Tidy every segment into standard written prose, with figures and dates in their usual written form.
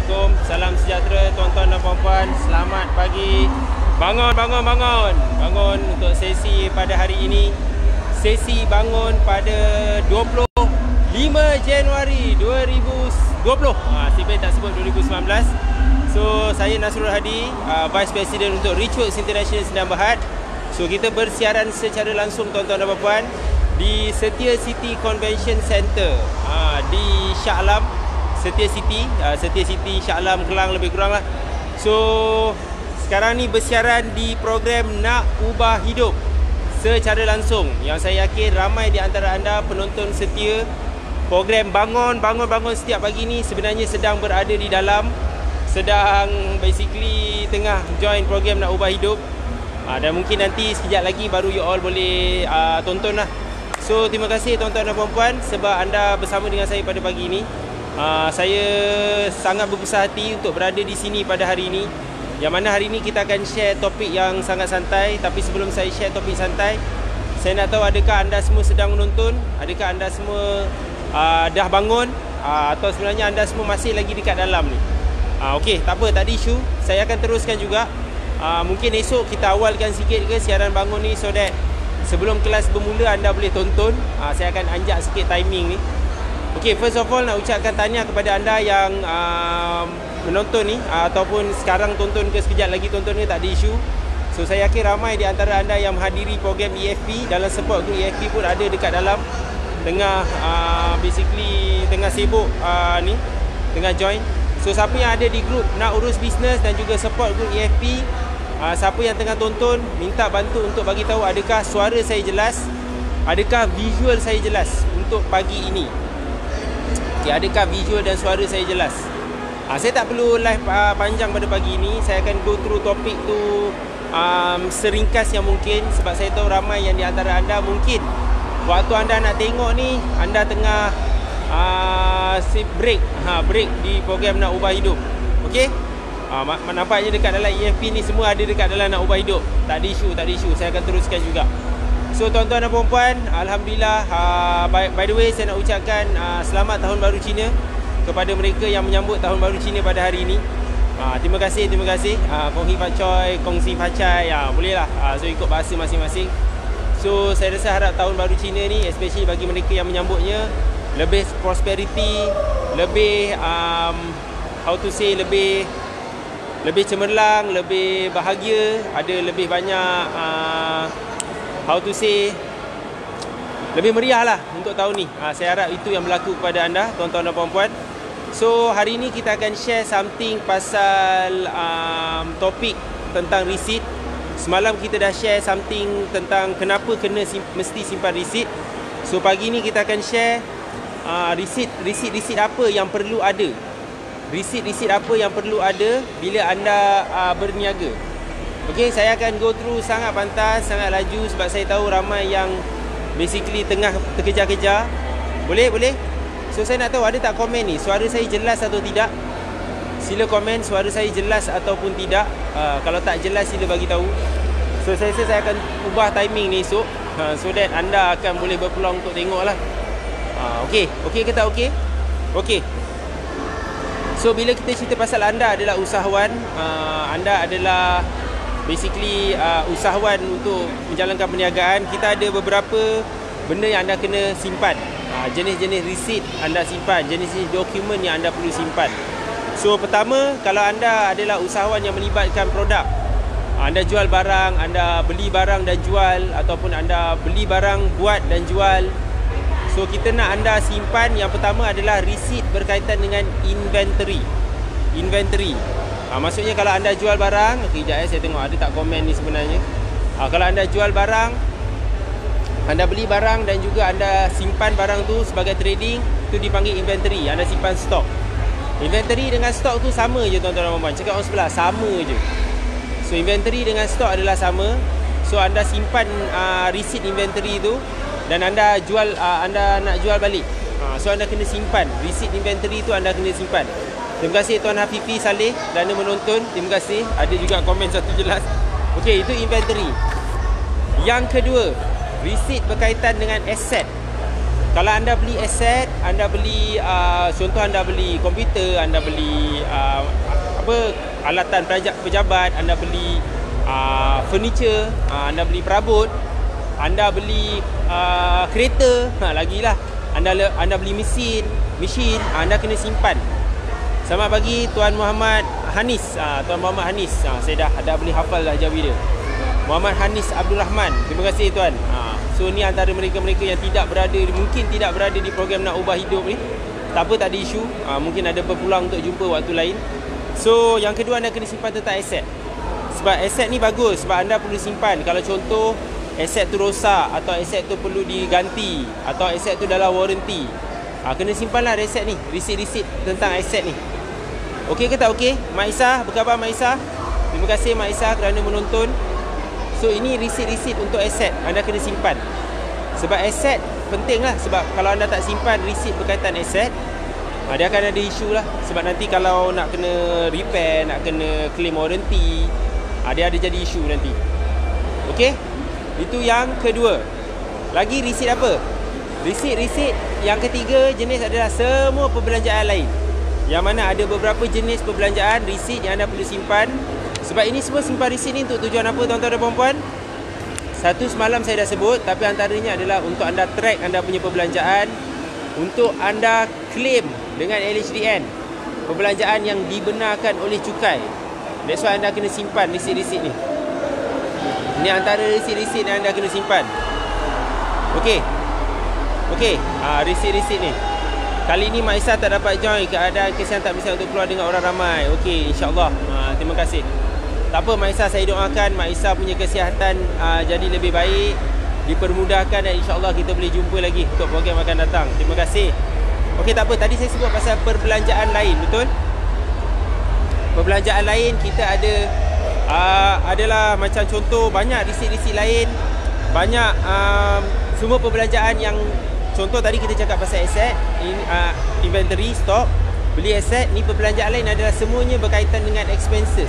Assalamualaikum. Salam sejahtera tuan-tuan dan puan-puan. Selamat pagi. Bangun, bangun, bangun. Bangun untuk sesi pada hari ini. Sesi bangun pada 25 Januari 2020. Sebenarnya tak sebut 2019. So, saya Nasrul Hadi, Vice President untuk Richworks International Sdn Bhd. So, kita bersiaran secara langsung tuan-tuan dan puan-puan di Setia City Convention Center di Shah Alam. Setia City Shah Alam Kelang lebih kurang lah. So, sekarang ni bersiaran di program Nak Ubah Hidup secara langsung, yang saya yakin ramai di antara anda penonton setia program Bangun setiap pagi ni sebenarnya sedang berada di dalam, sedang basically tengah join program Nak Ubah Hidup. Dan mungkin nanti sekejap lagi baru you all boleh tonton lah. So, terima kasih tuan-tuan dan puan-puan sebab anda bersama dengan saya pada pagi ini. Saya sangat berbesar hati untuk berada di sini pada hari ini, yang mana hari ini kita akan share topik yang sangat santai. Tapi sebelum saya share topik santai, saya nak tahu adakah anda semua sedang menonton, adakah anda semua dah bangun, atau sebenarnya anda semua masih lagi dekat dalam ni. Okey, tak apa, tak ada isu. Saya akan teruskan juga. Mungkin esok kita awalkan sikit ke siaran bangun ni, so that sebelum kelas bermula anda boleh tonton. Saya akan anjak sikit timing ni. Okay, first of all nak ucapkan tahniah kepada anda yang menonton ni, ataupun sekarang tonton ke sekejap lagi tonton ni, tak ada isu. So, saya yakin ramai di antara anda yang menghadiri program EFP, dalam support group EFP pun ada dekat dalam, tengah basically tengah sibuk ni, tengah join. So, siapa yang ada di group Nak Urus Bisnes dan juga support group EFP, siapa yang tengah tonton, minta bantu untuk bagi tahu adakah suara saya jelas, adakah visual saya jelas untuk pagi ini. Adakah visual dan suara saya jelas? Saya tak perlu live panjang pada pagi ini. Saya akan go through topik tu seringkas yang mungkin, sebab saya tahu ramai yang di antara anda mungkin waktu anda nak tengok ni, anda tengah break di program Nak Ubah Hidup. Okey? Nampaknya dekat dalam EFP ni semua ada dekat dalam Nak Ubah Hidup. Tak ada isu. Saya akan teruskan juga. So, tuan-tuan dan puan-puan, alhamdulillah, by the way, saya nak ucapkan selamat Tahun Baru Cina kepada mereka yang menyambut Tahun Baru Cina pada hari ini. Terima kasih. Kong Hee Fat Choi, Kong Si Fat Chai, boleh lah. So, ikut bahasa masing-masing. So, saya rasa harap Tahun Baru Cina ni, especially bagi mereka yang menyambutnya, lebih prosperity, lebih lebih cemerlang, lebih bahagia, ada lebih banyak lebih meriah lah untuk tahun ni. Saya harap itu yang berlaku kepada anda, tuan-tuan dan puan-puan. So, hari ini kita akan share something pasal topik tentang receipt. Semalam kita dah share something tentang kenapa mesti simpan receipt. So, pagi ni kita akan share receipt apa yang perlu ada. Receipt apa yang perlu ada bila anda berniaga. Okey, saya akan go through sangat pantas, sangat laju, sebab saya tahu ramai yang basically tengah terkejar-kejar. Boleh? So, saya nak tahu ada tak komen ni, suara saya jelas atau tidak? Sila komen suara saya jelas ataupun tidak. Kalau tak jelas, sila bagi tahu. So, saya rasa saya akan ubah timing ni esok, so that anda akan boleh berpeluang untuk tengok lah. Okey ke tak okey? Okey. So, bila kita cerita pasal anda adalah usahawan, anda adalah basically usahawan untuk menjalankan perniagaan, kita ada beberapa benda yang anda kena simpan. Jenis-jenis receipt anda simpan, jenis-jenis dokumen yang anda perlu simpan. So, pertama, kalau anda adalah usahawan yang melibatkan produk, anda jual barang, anda beli barang dan jual, ataupun anda beli barang buat dan jual. So, kita nak anda simpan, yang pertama adalah receipt berkaitan dengan inventory. Maksudnya kalau anda jual barang, sekejap saya tengok ada tak komen ni sebenarnya. Kalau anda jual barang, anda beli barang dan juga anda simpan barang tu sebagai trading, tu dipanggil inventory. Anda simpan stok. Inventory dengan stok tu sama je, tuan-tuan dan puan-puan. Cakap orang sebelah, sama je. So, inventory dengan stok adalah sama. So, anda simpan receipt inventory tu, dan anda nak jual balik. So, anda kena simpan receipt inventory tu, anda kena simpan. Terima kasih Tuan Hafifi Saleh kerana menonton. Terima kasih. Ada juga komen satu jelas. Okey, itu inventory. Yang kedua, receipt berkaitan dengan aset. Kalau anda beli aset, anda beli contoh anda beli komputer, anda beli alatan pejabat, anda beli furniture, anda beli perabot, anda beli kereta, lagilah anda beli mesin, anda kena simpan. Selamat pagi Tuan Muhammad Hanis. Tuan Muhammad Hanis, saya dah boleh hafal dah jawi dia. Muhammad Hanis Abdul Rahman. Terima kasih tuan. So ni antara mereka-mereka yang mungkin tidak berada di program Nak Ubah Hidup ni. Tak apa, tak ada isu. Mungkin ada berpulang untuk jumpa waktu lain. So yang kedua, anda kena simpan tentang aset. Sebab aset ni bagus, sebab anda perlu simpan. Kalau contoh aset tu rosak, atau aset tu perlu diganti, atau aset tu dalam warranty, kena simpanlah aset ni, risit-risit tentang aset ni. Okey ke tak okey? Mak Isa, apa khabar Mak Isa? Terima kasih Mak Isa kerana menonton. So ini risit-risit untuk aset, anda kena simpan. Sebab aset penting lah. Sebab kalau anda tak simpan risit berkaitan aset, dia akan ada isu lah. Sebab nanti kalau nak kena repair, nak kena claim warranty, dia ada jadi isu nanti. Okey? Itu yang kedua. Lagi risit apa? Risit yang ketiga jenis adalah semua perbelanjaan lain. Yang mana ada beberapa jenis perbelanjaan risit yang anda perlu simpan. Sebab ini semua simpan risit ni untuk tujuan apa tuan-tuan dan puan-puan? Satu semalam saya dah sebut, tapi antaranya adalah untuk anda track anda punya perbelanjaan, untuk anda claim dengan LHDN perbelanjaan yang dibenarkan oleh cukai. That's why anda kena simpan risit-risit ni. Ini antara risit-risit yang anda kena simpan. Okey. Risit-risit ni. Kali ni Mak Isa tak dapat join, keadaan kesian tak bisa untuk keluar dengan orang ramai. Okey, insya-Allah. Terima kasih. Tak apa Mak Isa, saya doakan Mak Isa punya kesihatan jadi lebih baik, dipermudahkan, dan insya-Allah kita boleh jumpa lagi untuk program akan datang. Terima kasih. Okey, tak apa, tadi saya sebut pasal perbelanjaan lain, betul? Perbelanjaan lain kita ada adalah macam contoh banyak risit-risit lain, banyak semua perbelanjaan yang contoh tadi kita cakap pasal aset, inventory, stock, beli aset. Ni perbelanjaan lain adalah semuanya berkaitan dengan expenses.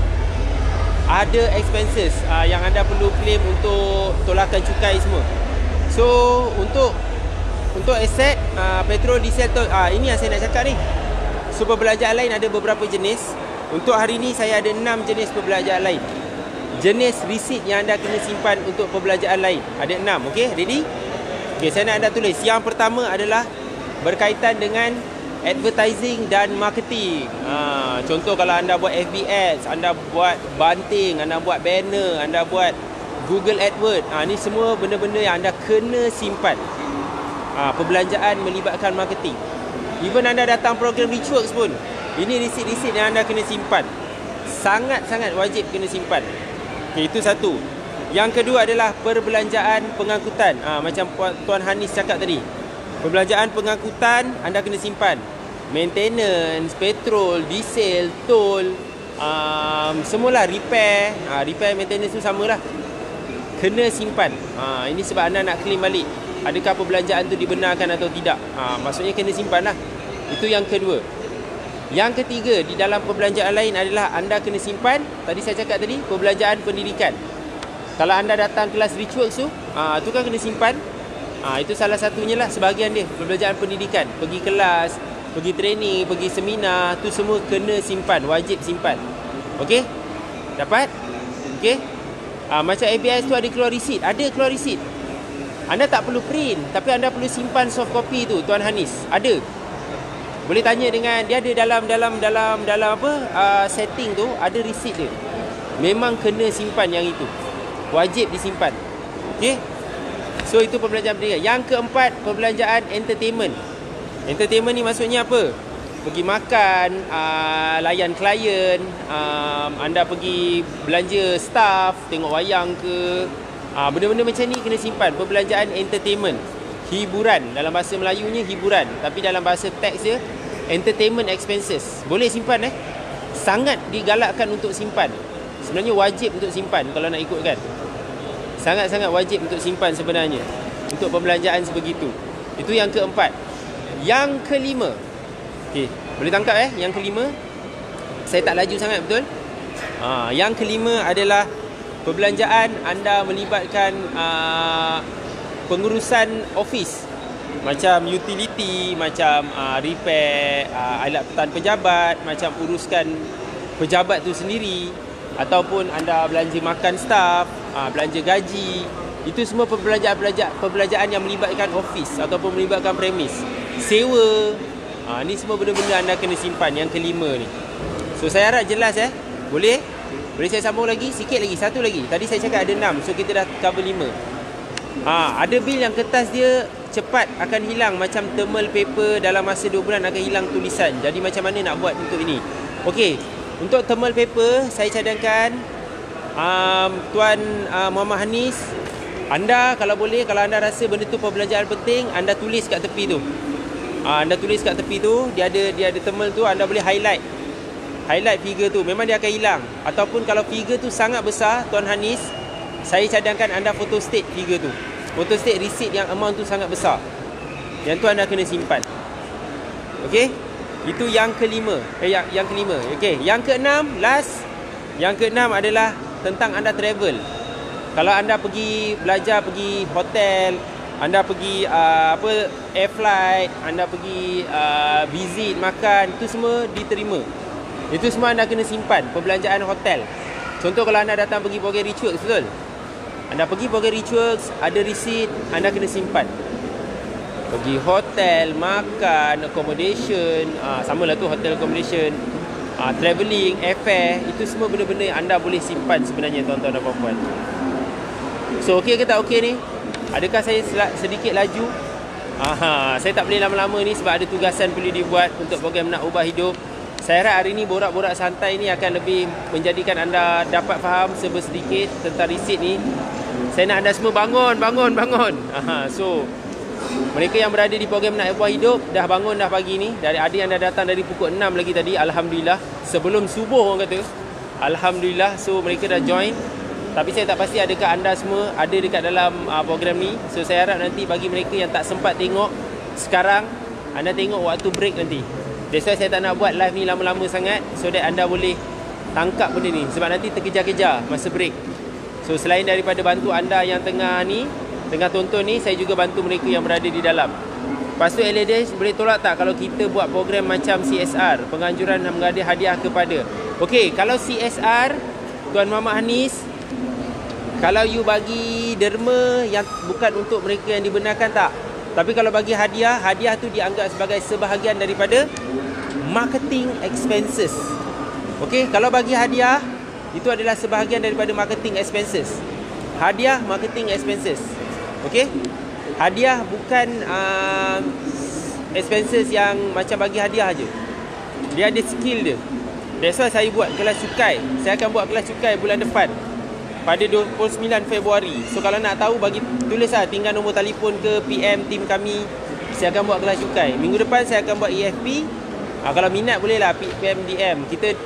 Ada expenses yang anda perlu claim untuk tolakan cukai semua. So untuk aset, petrol, diesel, ini yang saya nak cakap ni. So perbelanjaan lain ada beberapa jenis. Untuk hari ni saya ada 6 jenis perbelanjaan lain. Jenis risit yang anda kena simpan untuk perbelanjaan lain ada 6. Okey, ready? Okey, saya nak anda tulis. Yang pertama adalah berkaitan dengan advertising dan marketing. Contoh kalau anda buat FB ads, anda buat banting, anda buat banner, anda buat Google AdWords, ni semua benda-benda yang anda kena simpan. Perbelanjaan melibatkan marketing. Even anda datang program Richworks pun, ini risit-risit yang anda kena simpan. Sangat-sangat wajib kena simpan. Okay, itu satu. Yang kedua adalah perbelanjaan pengangkutan. Macam Tuan Hanis cakap tadi, perbelanjaan pengangkutan anda kena simpan. Maintenance, petrol, diesel, tol, semualah repair. Repair, maintenance tu samalah, kena simpan. Ini sebab anda nak claim balik adakah perbelanjaan tu dibenarkan atau tidak. Maksudnya kena simpan lah. Itu yang kedua. Yang ketiga, di dalam perbelanjaan lain adalah anda kena simpan, tadi saya cakap tadi, perbelanjaan pendidikan. Kalau anda datang kelas Richworks tu, tu kan kena simpan. Itu salah satunya lah, sebahagian dia, perbelanjaan pendidikan. Pergi kelas, pergi training, pergi seminar, tu semua kena simpan, wajib simpan. Okey? Dapat? Okey? Macam ABS tu ada keluar risit. Ada keluar risit. Anda tak perlu print, tapi anda perlu simpan soft copy tu, Tuan Hanis. Ada. Boleh tanya dengan dia, ada dalam apa setting tu ada risit dia. Memang kena simpan yang itu. Wajib disimpan. Okey? So itu perbelanjaan pendidikan. Yang keempat, perbelanjaan entertainment. Entertainment ni maksudnya apa? Pergi makan, layan klien, anda pergi belanja staff, tengok wayang ke, benda-benda macam ni kena simpan. Perbelanjaan entertainment, hiburan. Dalam bahasa Melayunya hiburan, tapi dalam bahasa teks dia entertainment expenses. Boleh simpan sangat digalakkan untuk simpan. Sebenarnya wajib untuk simpan kalau nak ikutkan. Sangat-sangat wajib untuk simpan sebenarnya untuk perbelanjaan sebegitu. Itu yang keempat. Yang kelima, okey, boleh tangkap yang kelima. Saya tak laju sangat, betul? Yang kelima adalah perbelanjaan anda melibatkan pengurusan office. macam utility, macam repair alat pertahanan pejabat, macam uruskan pejabat tu sendiri, ataupun anda belanja makan staff, belanja gaji. Itu semua perbelanjaan yang melibatkan office ataupun melibatkan premis, sewa. Ni semua benda-benda anda kena simpan. Yang kelima ni. So saya harap jelas Boleh? Boleh saya sambung lagi? Sikit lagi, satu lagi. Tadi saya cakap ada 6. So kita dah cover 5. Ada bil yang kertas dia cepat akan hilang, macam thermal paper, dalam masa 2 bulan akan hilang tulisan. Jadi macam mana nak buat untuk ini? Okey, untuk thermal paper saya cadangkan Tuan Muhammad Hanis, anda kalau boleh, kalau anda rasa benda tu perbelanjaan penting, anda tulis kat tepi tu. Anda tulis kat tepi tu, dia ada thermal tu, anda boleh highlight figure tu. Memang dia akan hilang. Ataupun kalau figure tu sangat besar, Tuan Hanis, saya cadangkan anda photostate figure tu. Photostate receipt yang amount tu sangat besar. Yang tu anda kena simpan. Okey? Itu yang kelima. Yang kelima. Okey, yang keenam, last. Yang keenam adalah tentang anda travel. Kalau anda pergi belajar, pergi hotel, anda pergi air flight, anda pergi visit, makan, itu semua diterima. Itu semua anda kena simpan, perbelanjaan hotel. Contoh kalau anda datang pergi program Richworks, betul? Anda pergi program Richworks, ada receipt, anda kena simpan. Pergi hotel, makan, accommodation, samalah tu hotel accommodation, travelling, airfare, itu semua benda-benda yang anda boleh simpan sebenarnya, tuan-tuan dan puan-puan. So okey ke tak okey ni? Adakah saya sedikit laju? Saya tak boleh lama-lama ni sebab ada tugasan perlu dibuat untuk program Nak Ubah Hidup. Saya harap hari ni borak-borak santai ni akan lebih menjadikan anda dapat faham sedikit tentang receipt ni. Saya nak anda semua bangun. So mereka yang berada di program Nak Ubah Hidup dah bangun dah pagi ni. Dari ada yang dah datang dari pukul 6 lagi tadi, alhamdulillah. Sebelum subuh orang kata, alhamdulillah. So mereka dah join. Tapi saya tak pasti adakah anda semua ada dekat dalam program ni. So saya harap nanti bagi mereka yang tak sempat tengok sekarang, anda tengok waktu break nanti. That's why saya tak nak buat live ni lama-lama sangat, so that anda boleh tangkap benda ni. Sebab nanti terkejar-kejar masa break. So selain daripada bantu anda yang tengah tonton ni, saya juga bantu mereka yang berada di dalam. Lepas tu LADH boleh tolak tak kalau kita buat program macam CSR, penganjuran menghadiah hadiah kepada. Okey, kalau CSR, Tuan Muhammad Hanis, kalau you bagi derma yang bukan untuk mereka yang dibenarkan tak. Tapi kalau bagi hadiah tu dianggap sebagai sebahagian daripada marketing expenses. Okey, kalau bagi hadiah itu adalah sebahagian daripada marketing expenses. Hadiah marketing expenses. Okey? Hadiah bukan expenses yang macam bagi hadiah aje. Dia ada skill dia. That's why saya buat kelas cukai. Saya akan buat kelas cukai bulan depan, pada 29 Februari. So kalau nak tahu, tulislah, tinggal nombor telefon ke PM tim kami. Saya akan buat kelas cukai. Minggu depan saya akan buat EFP. Kalau minat bolehlah PM DM.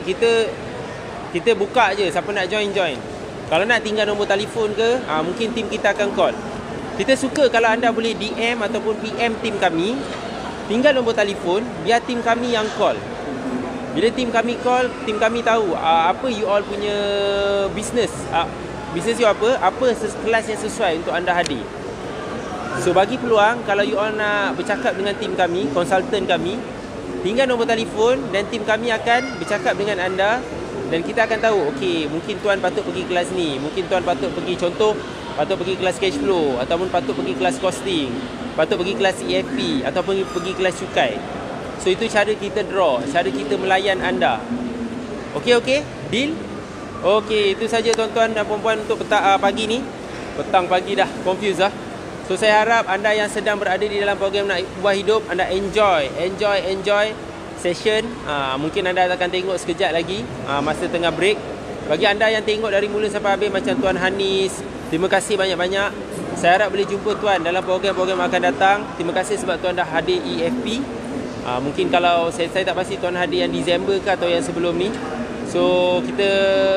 Kita buka je, siapa nak join. Kalau nak tinggal nombor telefon ke, mungkin tim kita akan call. Kita suka kalau anda boleh DM ataupun PM tim kami, tinggal nombor telefon, biar tim kami yang call. Bila tim kami call, tim kami tahu apa you all punya business. Bisnes you apa kelas yang sesuai untuk anda hadir. So bagi peluang, kalau you all nak bercakap dengan tim kami, konsultan kami, tinggal nombor telefon dan tim kami akan bercakap dengan anda. Dan kita akan tahu, okey, mungkin tuan patut pergi kelas ni, mungkin tuan patut pergi, contoh, patut pergi kelas cash flow, ataupun patut pergi kelas costing, patut pergi kelas EFP, ataupun pergi kelas cukai. So itu cara kita draw, cara kita melayan anda. Okey, deal? Okey, itu saja tuan-tuan dan puan-puan untuk pagi ni. Petang pagi dah confused dah. So saya harap anda yang sedang berada di dalam program Nak Ubah Hidup, anda enjoy session. Mungkin anda akan tengok sekejap lagi masa tengah break. Bagi anda yang tengok dari mula sampai habis macam Tuan Hanis, terima kasih banyak-banyak. Saya harap boleh jumpa tuan dalam program-program akan datang. Terima kasih sebab tuan dah hadir EFP. Mungkin kalau saya tak pasti tuan hadir yang Disember ke atau yang sebelum ni. So kita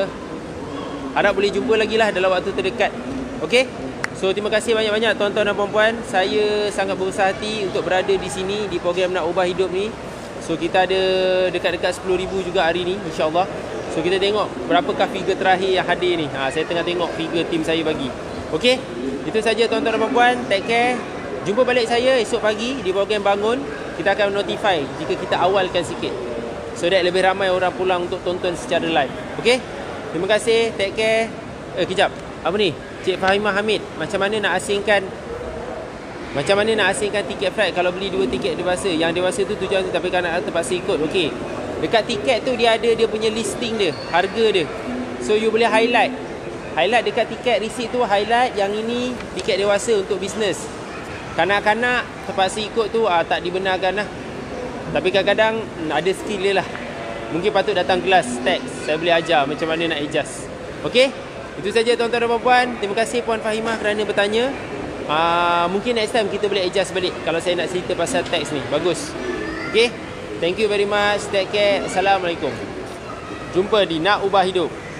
harap boleh jumpa lagi lah dalam waktu terdekat. Okey? So terima kasih banyak-banyak tuan-tuan dan puan-puan. Saya sangat berusaha hati untuk berada di sini di program Nak Ubah Hidup ni. So kita ada dekat-dekat 10,000 juga hari ni, insya-Allah. So kita tengok berapakah figure terakhir yang hadir ni. Saya tengah tengok figure tim saya bagi. Okey? Itu saja tuan-tuan dan puan-puan. Take care. Jumpa balik saya esok pagi di program Bangun. Kita akan notify jika kita awalkan sikit, so that lebih ramai orang pulang untuk tonton secara live. Okey? Terima kasih. Take care. Kejap. Apa ni? Cik Fahimah Hamid, macam mana nak asingkan tiket flight kalau beli 2 tiket dewasa? Yang dewasa tu tujuan tu, tapi kanak-kanak terpaksa ikut. Okey. Dekat tiket tu dia ada dia punya listing dia, harga dia. So you boleh highlight dekat tiket receipt tu, highlight yang ini tiket dewasa untuk bisnes. Kanak-kanak terpaksa ikut tu tak dibenarkan lah. Tapi kadang-kadang ada skill dia lah. Mungkin patut datang kelas tax, saya boleh ajar macam mana nak adjust. Okey? Itu saja tuan-tuan dan puan-puan. Terima kasih Puan Fahimah kerana bertanya. Mungkin next time kita boleh adjust balik kalau saya nak cerita pasal tax ni. Bagus. Okey? Thank you very much. Take care. Assalamualaikum. Jumpa di Nak Ubah Hidup.